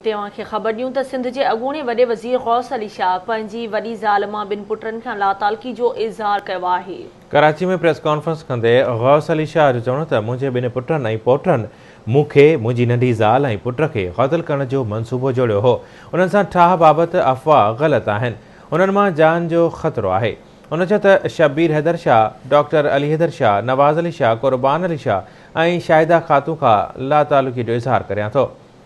तव्हां खे ख़बर ॾियूं त सिंध जे अॻूणे वॾे वज़ीर गौस अली शाह पंहिंजी वॾी ज़ाल मां ॿिनि पुटनि खां लातालगी जो इज़हार कयो आहे। कराची में प्रेस कॉन्फ्रेंस कंदे गौस अली शाह जो चवणो त मुंहिंजे ॿिनि पुटनि ऐं पोटनि मूंखे मुंहिंजी नंढी ज़ाल ऐं पुट खे क़त्ल करण जो मंसूबो जोड़ियो हो। उन्हनि सां ठाह बाबति अफ़वाह ग़लति आहिनि। उन्हनि मां जान जो ख़तरो आहे। उन चयो त शब्बीर हैदर शाह, डॉक्टर अली हैदर शाह, नवाज़ अली शाह, क़ुर्बान अली शाह ऐं शाहिदा खातून खां लातालुकी जो इज़हार करियां थो।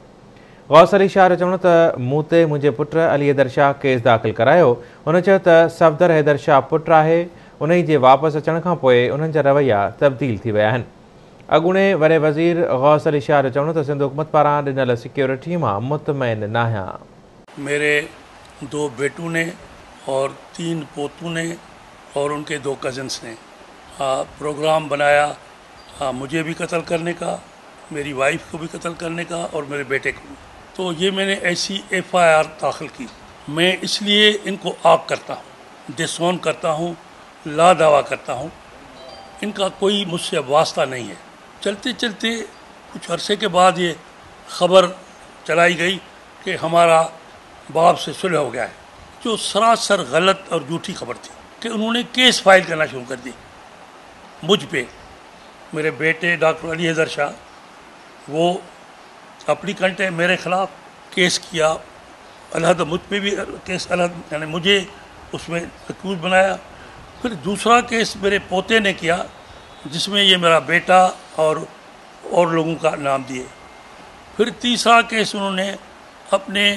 गौस अली शाह जो चवणो त मूं ते मुंहिंजे पुट अली हैदर शाह केस दाख़िल करायो। उन चयो त सफ़दर हैदर शाह पुट आहे। उन जे वापसि अचण खां पोइ उन्हनि जा रवैया तब्दील थी विया आहिनि। अॻूणे वॾे वज़ीर गौस अली शाह जो चवणो त सिंध हुकूमत पारां ॾिनल सिक्योरिटी मां मुतमइन न आहियां। मेरे 2 बेटों ने और 3 पोतों ने और उनके 2 कज़न्स ने प्रोग्राम बनाया मुझे भी कत्ल करने का, मेरी वाइफ को भी कत्ल करने का और मेरे बेटे को भी। तो ये मैंने ऐसी FIR दाखिल की। मैं इसलिए इनको आग करता हूँ, डिसऑन करता हूँ, ला दावा करता हूँ। इनका कोई मुझसे वास्ता नहीं है। चलते चलते कुछ अरसे के बाद ये खबर चलाई गई कि हमारा बाप से सुलह हो गया है, जो सरासर गलत और झूठी खबर थी कि उन्होंने केस फाइल करना शुरू कर दी मुझ पे। मेरे बेटे डॉक्टर अली हैदर शाह वो अप्लीकेंट है, मेरे खिलाफ केस किया, अलहद मुझ पे भी केस अलहद, यानी मुझे उसमें अक्यूज बनाया। फिर दूसरा केस मेरे पोते ने किया जिसमें ये मेरा बेटा और लोगों का नाम दिए। फिर तीसरा केस उन्होंने अपने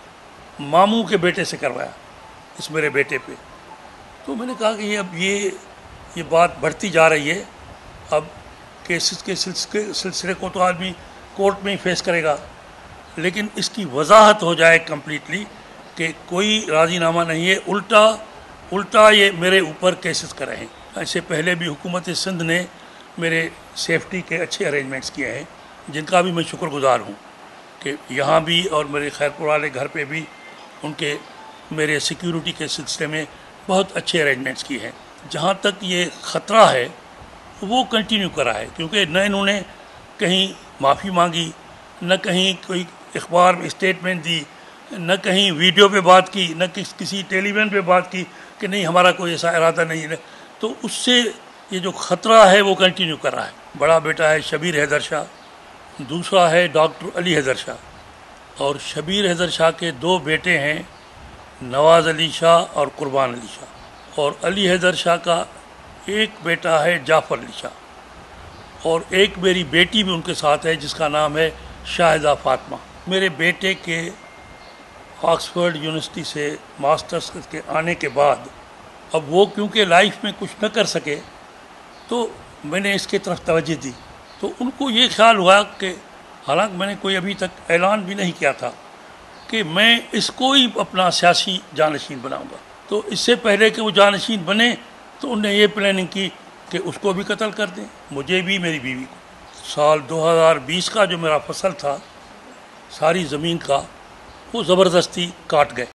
मामू के बेटे से करवाया इस मेरे बेटे पे। तो मैंने कहा कि अब ये बात बढ़ती जा रही है। अब केसेस के सिलसिले को तो आदमी कोर्ट में ही फेस करेगा, लेकिन इसकी वजाहत हो जाए कम्प्लीटली कि कोई राजीनामा नहीं है, उल्टा ये मेरे ऊपर केसेस कर रहे हैं। ऐसे पहले भी हुकूमत सिंध ने मेरे सेफ्टी के अच्छे अरेंजमेंट्स किए हैं, जिनका भी मैं शुक्रगुजार हूँ कि यहाँ भी और मेरे खैरपुर वाले घर पे भी उनके मेरे सिक्योरिटी के सिलसिले में बहुत अच्छे अरेंजमेंट्स किए हैं। जहाँ तक ये ख़तरा है वो कंटिन्यू करा है, क्योंकि न इन्होंने कहीं माफ़ी मांगी, न कहीं कोई अखबार में स्टेटमेंट दी, न कहीं वीडियो पे बात की, न किसी टेलीविज़न पे बात की कि नहीं हमारा कोई ऐसा इरादा नहीं है। तो उससे ये जो ख़तरा है वो कंटिन्यू कर रहा है। बड़ा बेटा है शब्बीर हैदर शाह, दूसरा है डॉक्टर अली हैदर शाह, और शब्बीर हैदर शाह के 2 बेटे हैं, नवाज़ अली शाह और क़ुर्बान अली शाह। और अली हैदर शाह का एक बेटा है जाफ़र अली शाह, और एक मेरी बेटी भी उनके साथ है जिसका नाम है शाहिदा फातिमा। मेरे बेटे के ऑक्सफोर्ड यूनिवर्सिटी से मास्टर्स के आने के बाद अब वो क्योंकि लाइफ में कुछ न कर सके तो मैंने इसके तरफ तवज्जो दी। तो उनको ये ख्याल हुआ कि हालांकि मैंने कोई अभी तक ऐलान भी नहीं किया था कि मैं इसको ही अपना सियासी जानशीन बनाऊंगा। तो इससे पहले कि वो जानशीन बने तो उन्होंने ये प्लानिंग की कि उसको भी कत्ल कर दें, मुझे भी, मेरी बीवी को। साल 2020 का जो मेरा फसल था सारी ज़मीन का, वो ज़बरदस्ती काट गए।